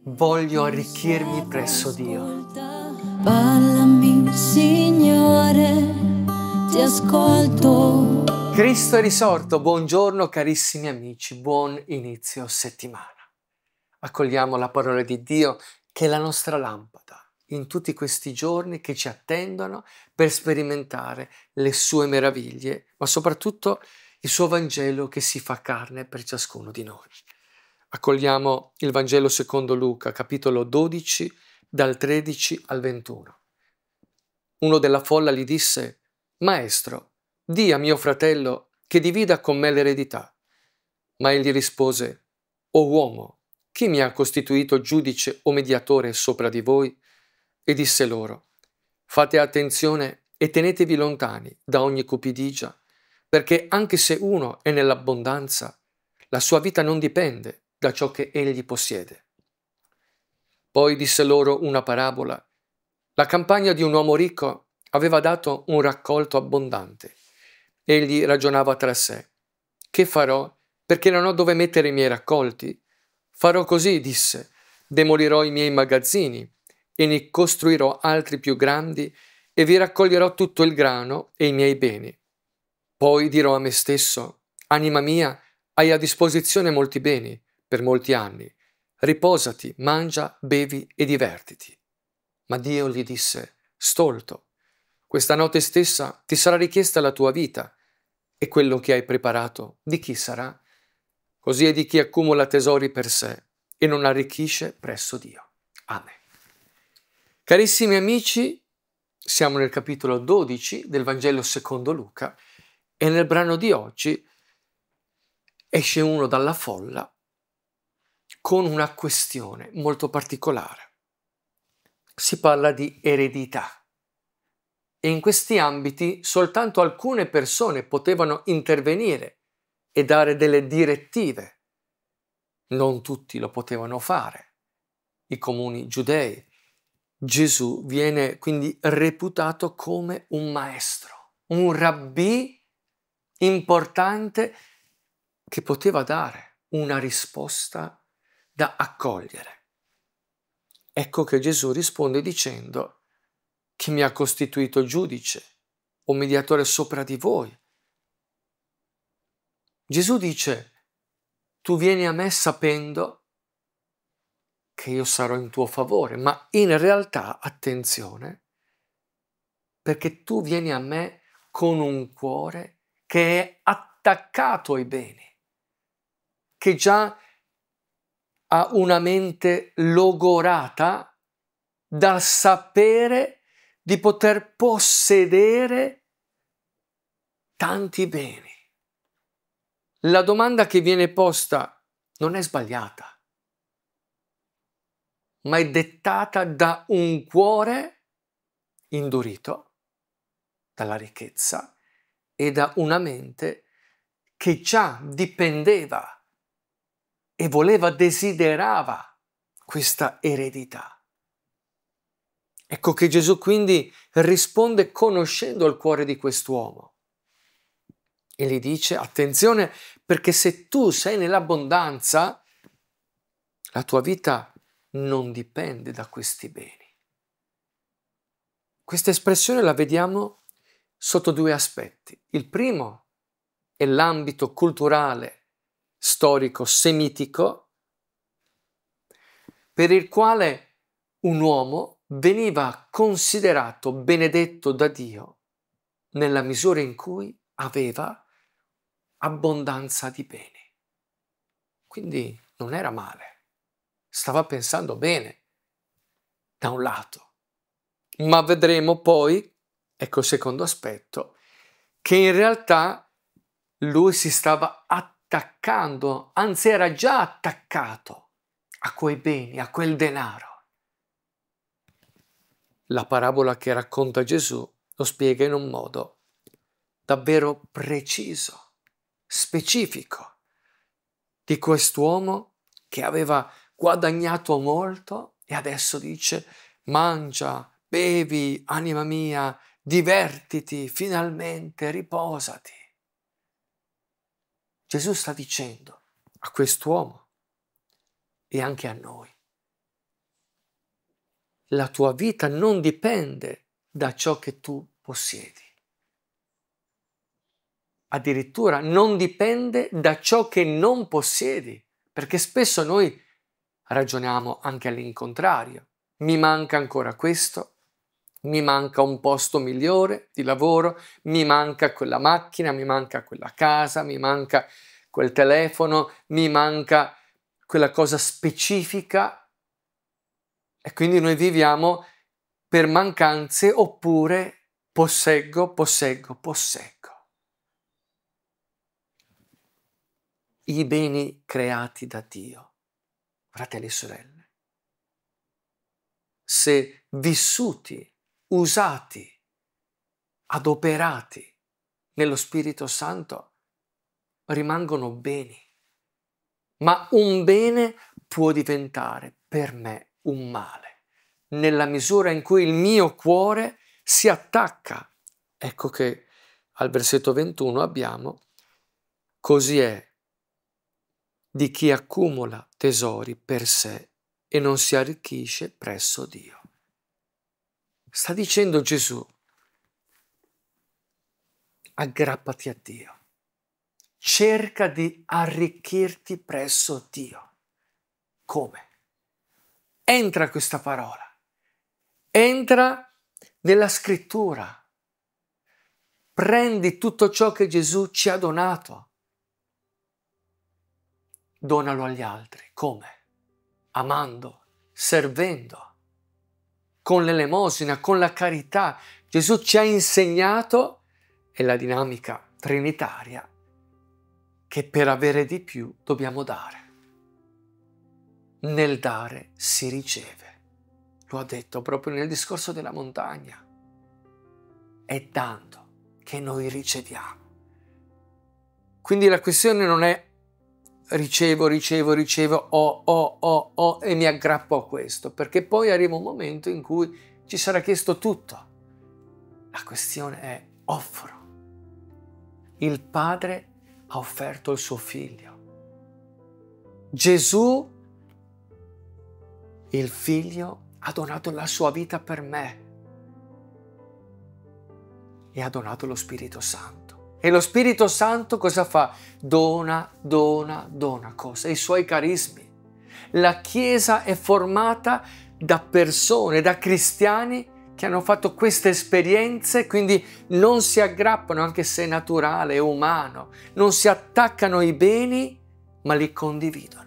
Voglio arricchirmi presso Dio. Parlami, Signore, ti ascolto. Cristo è risorto, buongiorno carissimi amici, buon inizio settimana. Accogliamo la parola di Dio che è la nostra lampada in tutti questi giorni che ci attendono per sperimentare le sue meraviglie, ma soprattutto il suo Vangelo che si fa carne per ciascuno di noi. Accogliamo il Vangelo secondo Luca, capitolo 12, dal 13 al 21. Uno della folla gli disse: «Maestro, di a mio fratello che divida con me l'eredità». Ma egli rispose: «O uomo, chi mi ha costituito giudice o mediatore sopra di voi?» E disse loro: «Fate attenzione e tenetevi lontani da ogni cupidigia, perché anche se uno è nell'abbondanza, la sua vita non dipende da ciò che egli possiede». Poi disse loro una parabola. La campagna di un uomo ricco aveva dato un raccolto abbondante. Egli ragionava tra sé: «Che farò, perché non ho dove mettere i miei raccolti? Farò così», disse: «demolirò i miei magazzini e ne costruirò altri più grandi e vi raccoglierò tutto il grano e i miei beni. Poi dirò a me stesso: anima mia, hai a disposizione molti beni per molti anni. Riposati, mangia, bevi e divertiti». Ma Dio gli disse: «Stolto, questa notte stessa ti sarà richiesta la tua vita, e quello che hai preparato di chi sarà? Così è di chi accumula tesori per sé e non arricchisce presso Dio». Amen. Carissimi amici, siamo nel capitolo 12 del Vangelo secondo Luca e nel brano di oggi esce uno dalla folla con una questione molto particolare. Si parla di eredità e in questi ambiti soltanto alcune persone potevano intervenire e dare delle direttive. Non tutti lo potevano fare, i comuni giudei. Gesù viene quindi reputato come un maestro, un rabbì importante che poteva dare una risposta da accogliere. Ecco che Gesù risponde dicendo: «Chi mi ha costituito giudice o mediatore sopra di voi?» Gesù dice: «Tu vieni a me sapendo che io sarò in tuo favore, ma in realtà, attenzione, perché tu vieni a me con un cuore che è attaccato ai beni, che già ha una mente logorata dal sapere di poter possedere tanti beni». La domanda che viene posta non è sbagliata, ma è dettata da un cuore indurito dalla ricchezza e da una mente che già dipendeva e desiderava questa eredità. Ecco che Gesù quindi risponde conoscendo il cuore di quest'uomo e gli dice: attenzione, perché se tu sei nell'abbondanza, la tua vita non dipende da questi beni. Questa espressione la vediamo sotto due aspetti. Il primo è l'ambito culturale, storico, semitico, per il quale un uomo veniva considerato benedetto da Dio nella misura in cui aveva abbondanza di beni. Quindi non era male, stava pensando bene da un lato. Ma vedremo poi, ecco il secondo aspetto, che in realtà lui si stava attaccando, anzi era già attaccato a quei beni, a quel denaro. La parabola che racconta Gesù lo spiega in un modo davvero preciso, specifico, di quest'uomo che aveva guadagnato molto e adesso dice: mangia, bevi, anima mia, divertiti, finalmente riposati. Gesù sta dicendo a quest'uomo e anche a noi: la tua vita non dipende da ciò che tu possiedi. Addirittura non dipende da ciò che non possiedi, perché spesso noi ragioniamo anche all'incontrario. Mi manca ancora questo, mi manca un posto migliore di lavoro, mi manca quella macchina, mi manca quella casa, mi manca quel telefono, mi manca quella cosa specifica, e quindi noi viviamo per mancanze oppure posseggo. I beni creati da Dio, fratelli e sorelle, se vissuti, usati, adoperati nello Spirito Santo, rimangono beni. Ma un bene può diventare per me un male, nella misura in cui il mio cuore si attacca. Ecco che al versetto 21 abbiamo: così è di chi accumula tesori per sé e non si arricchisce presso Dio. Sta dicendo Gesù: aggrappati a Dio, cerca di arricchirti presso Dio. Come? Entra questa parola, entra nella scrittura, prendi tutto ciò che Gesù ci ha donato, donalo agli altri. Come? Amando, servendo, con l'elemosina, con la carità. Gesù ci ha insegnato, è la dinamica trinitaria, che per avere di più dobbiamo dare. Nel dare si riceve. Lo ha detto proprio nel discorso della montagna. È dando che noi riceviamo. Quindi la questione non è ricevo, ho e mi aggrappo a questo, perché poi arriva un momento in cui ci sarà chiesto tutto. La questione è offro. Il Padre ha offerto il suo Figlio. Gesù, il Figlio, ha donato la sua vita per me e ha donato lo Spirito Santo. E lo Spirito Santo cosa fa? Dona cosa? I suoi carismi. La Chiesa è formata da persone, da cristiani che hanno fatto queste esperienze, quindi non si aggrappano, anche se è naturale, è umano, non si attaccano ai beni, ma li condividono.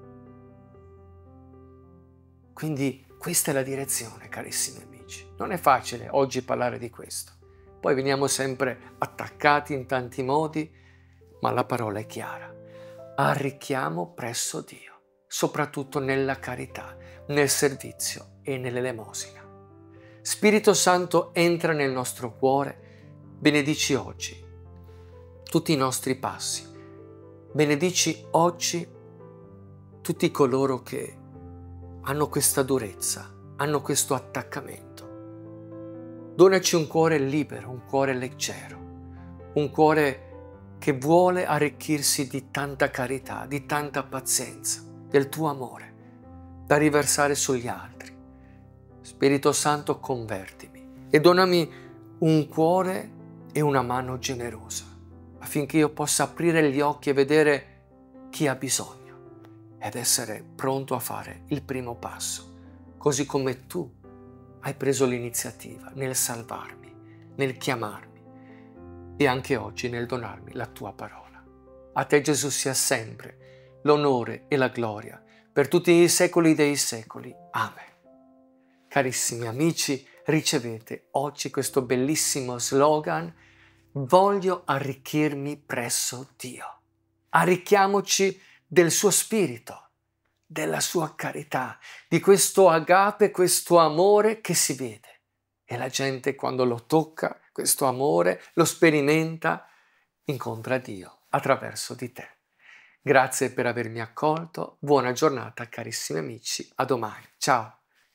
Quindi questa è la direzione, carissimi amici. Non è facile oggi parlare di questo. Poi veniamo sempre attaccati in tanti modi, ma la parola è chiara. Arricchiamo presso Dio, soprattutto nella carità, nel servizio e nell'elemosina. Spirito Santo, entra nel nostro cuore, benedici oggi tutti i nostri passi, benedici oggi tutti coloro che hanno questa durezza, hanno questo attaccamento. Donaci un cuore libero, un cuore leggero, un cuore che vuole arricchirsi di tanta carità, di tanta pazienza, del tuo amore, da riversare sugli altri. Spirito Santo, convertimi e donami un cuore e una mano generosa, affinché io possa aprire gli occhi e vedere chi ha bisogno ed essere pronto a fare il primo passo, così come tu hai preso l'iniziativa nel salvarmi, nel chiamarmi e anche oggi nel donarmi la tua parola. A te, Gesù, sia sempre l'onore e la gloria per tutti i secoli dei secoli. Amen. Carissimi amici, ricevete oggi questo bellissimo slogan: voglio arricchirmi presso Dio. Arricchiamoci del suo spirito, della sua carità, di questo agape, questo amore che si vede. E la gente, quando lo tocca, questo amore, lo sperimenta, incontra Dio attraverso di te. Grazie per avermi accolto. Buona giornata, carissimi amici. A domani. Ciao.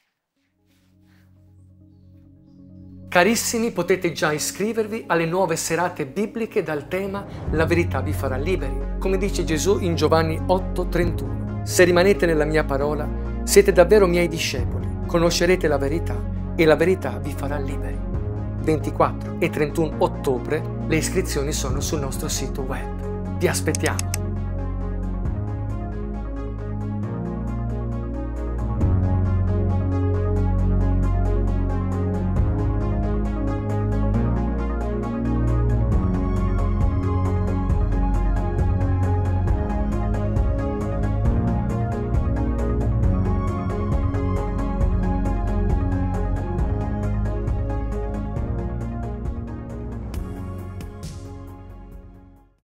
Carissimi, potete già iscrivervi alle nuove serate bibliche dal tema La verità vi farà liberi, come dice Gesù in Giovanni 8,31. Se rimanete nella mia parola, siete davvero miei discepoli Conoscerete la verità e la verità vi farà liberi. 24 e 31 ottobre le iscrizioni sono sul nostro sito web. Vi aspettiamo!